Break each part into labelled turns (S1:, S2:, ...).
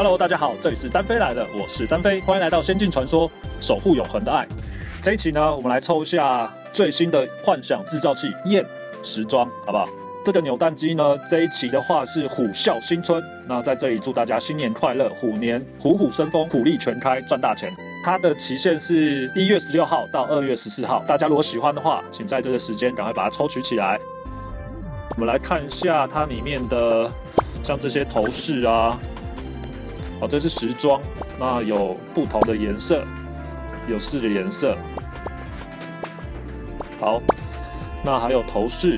S1: Hello， 大家好，这里是单飞来了，我是单飞，欢迎来到《仙境传说：守护永恒的爱》。这一期呢，我们来抽一下最新的幻想制造器焰时装，好不好？这个扭蛋机呢，这一期的话是虎啸新春。那在这里祝大家新年快乐，虎年虎虎生风，虎力全开，赚大钱。它的期限是1月16号到2月14号，大家如果喜欢的话，请在这个时间赶快把它抽取起来。我们来看一下它里面的，像这些头饰啊。哦，这是时装，那有不同的颜色，有4个颜色。好，那还有头饰，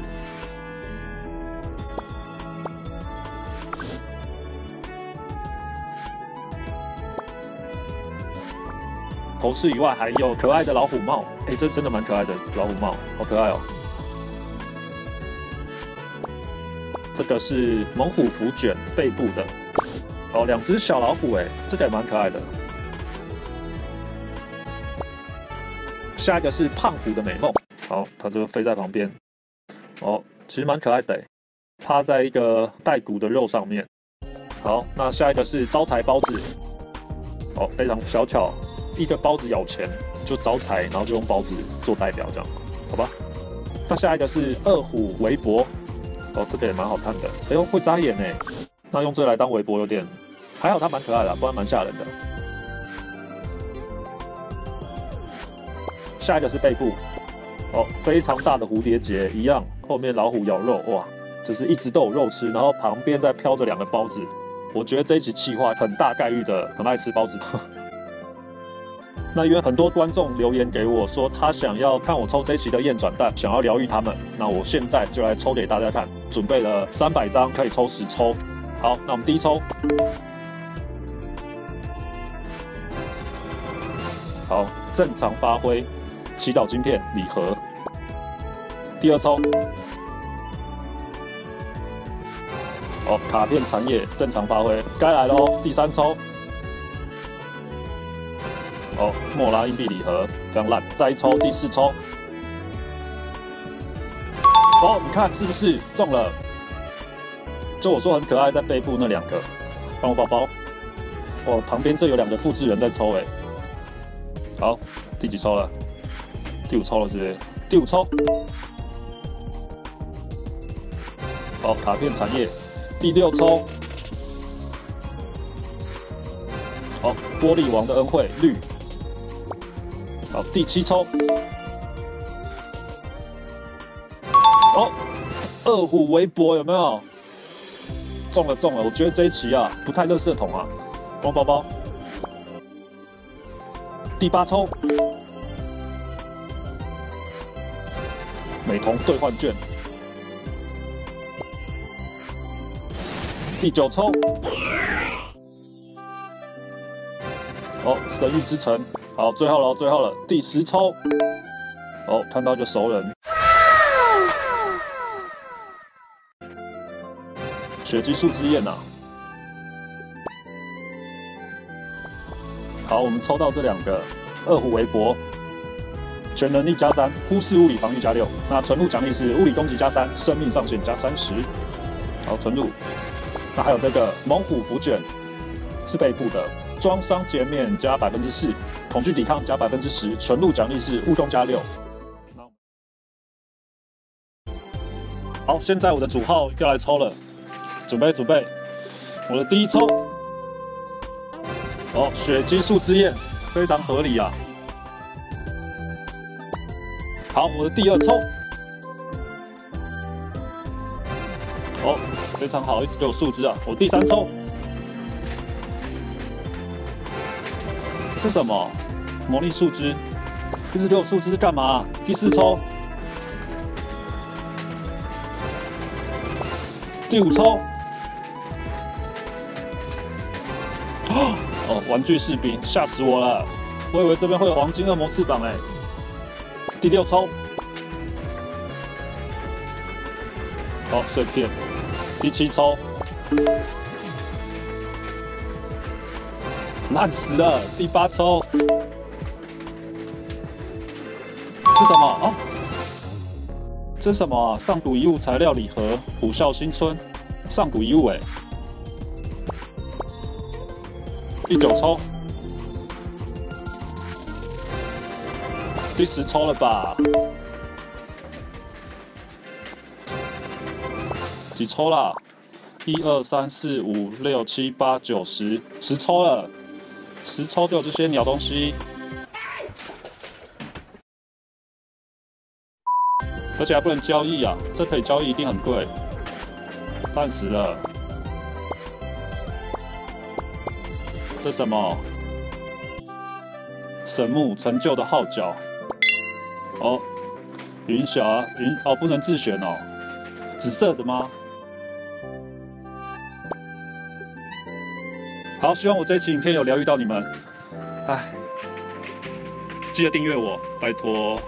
S1: 头饰以外还有可爱的老虎帽，哎，这真的蛮可爱的老虎帽，好可爱哦。这个是猛虎符卷背部的。哦，2只小老虎，哎，这个也蛮可爱的。下一个是胖虎的美梦，好，它就飞在旁边。哦，其实蛮可爱的，趴在一个带骨的肉上面。好，那下一个是招财包子，哦，非常小巧，一个包子咬钱就招财，然后就用包子做代表，这样，好吧？那下一个是二虎围脖，哦，这个也蛮好看的，哎呦，会眨眼哎。那用这个来当围脖有点，还好它蛮可爱的，不然蛮吓人的。下一个是背部，哦，非常大的蝴蝶结，一样，后面老虎咬肉，哇，就是一直都有肉吃，然后旁边再飘着2个包子。我觉得这一集企划很大概率的很爱吃包子。那因为很多观众留言给我说，他想要看我抽这一期的焰转蛋，想要疗愈他们，那我现在就来抽给大家看，准备了300张，可以抽10抽。好，那我们第一抽，好，正常发挥，祈祷晶片礼盒。第二抽，好，卡片产业正常发挥，该来喽。第3抽，好，莫拉硬币礼盒，这样烂。再一抽，第4抽，哦，你看是不是中了？就我说很可爱，在背部那2个，帮我包包。哦，旁边这有2个复制人在抽，哎。好，第几抽了？第5抽了，是不是？第5抽。好，卡片产业。第6抽。好，玻璃王的恩惠绿。好，第7抽。哦，二虎围脖有没有？中了！我觉得这一期啊不太垃圾桶啊，光包包。第8抽，美瞳兑换券。第9抽，哦，神域之城。好，最后了，第10抽。哦，看到一个熟人。血激素之焰呐！好，我们抽到这2个二虎围脖，全能力+3，忽视物理防御+6。那存入奖励是物理攻击+3，生命上限+30。好，存入。那还有这个猛虎符卷，是背部的，装伤减免+4%，恐惧抵抗+10%，存入奖励是物攻+6。好，现在我的主号要来抽了。准备，我的第1抽，哦，血激素之焰，非常合理啊。好，我的第2抽，哦，非常好，一直给我数字啊。我第3抽，这是什么？魔力树枝，一直给我数字是干嘛？第4抽，第5抽。哦，玩具士兵，吓死我了！我以为这边会有黄金恶魔翅膀哎。第6抽，好，碎片。第7抽，烂死了。第8抽，这什么啊？这是什么啊？上赌遗物材料礼盒，虎啸新春，上赌遗物哎。 第9抽，第10抽了吧？几抽啦？1、2、3、4、5、6、7、8、9、10，10抽了，10抽就有这些鸟东西。而且还不能交易啊！这可以交易，一定很贵，烂死了。这什么？神木成就的号角。哦，云霞云哦，不能自选哦。紫色的吗？好，希望我这期影片有疗愈到你们。哎，记得订阅我，拜托。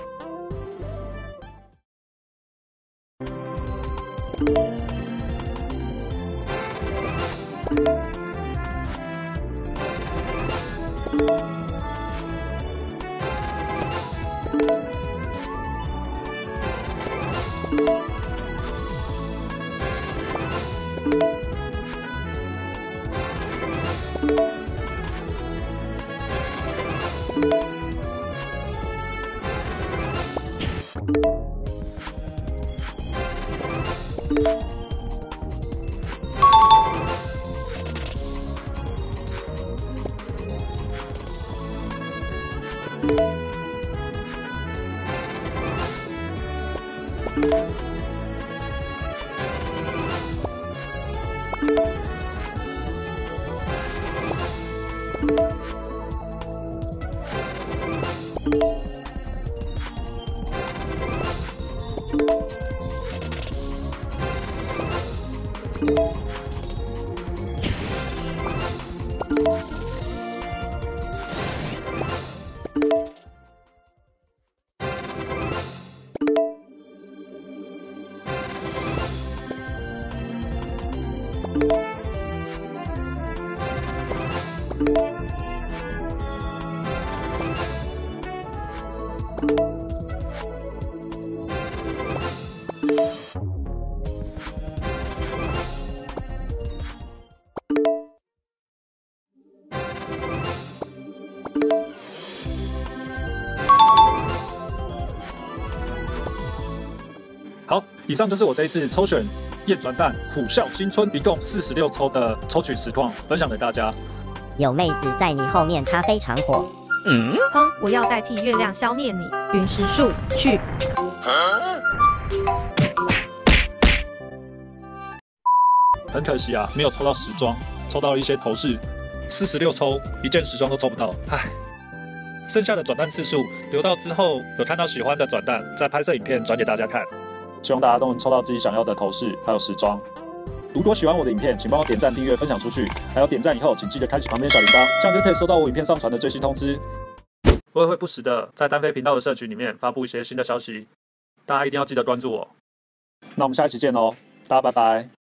S1: 好，以上就是我这一次抽选燕转蛋虎啸新春一共46抽的抽取实况，分享给大家。
S2: 有妹子在你后面，她非常火。
S3: 哼，我要代替月亮消灭你，陨石术去。
S1: 很可惜啊，没有抽到时装，抽到了一些头饰。46抽，一件时装都抽不到，唉。剩下的转蛋次数留到之后有看到喜欢的转蛋，再拍摄影片转给大家看。希望大家都能抽到自己想要的头饰，还有时装。如果喜欢我的影片，请帮我点赞、订阅、分享出去，还有点赞以后，请记得开启旁边的小铃铛，这样就可以收到我影片上传的最新通知。我也会不时的在单飞频道的社群里面发布一些新的消息，大家一定要记得关注我。那我们下一期见喽，大家拜拜。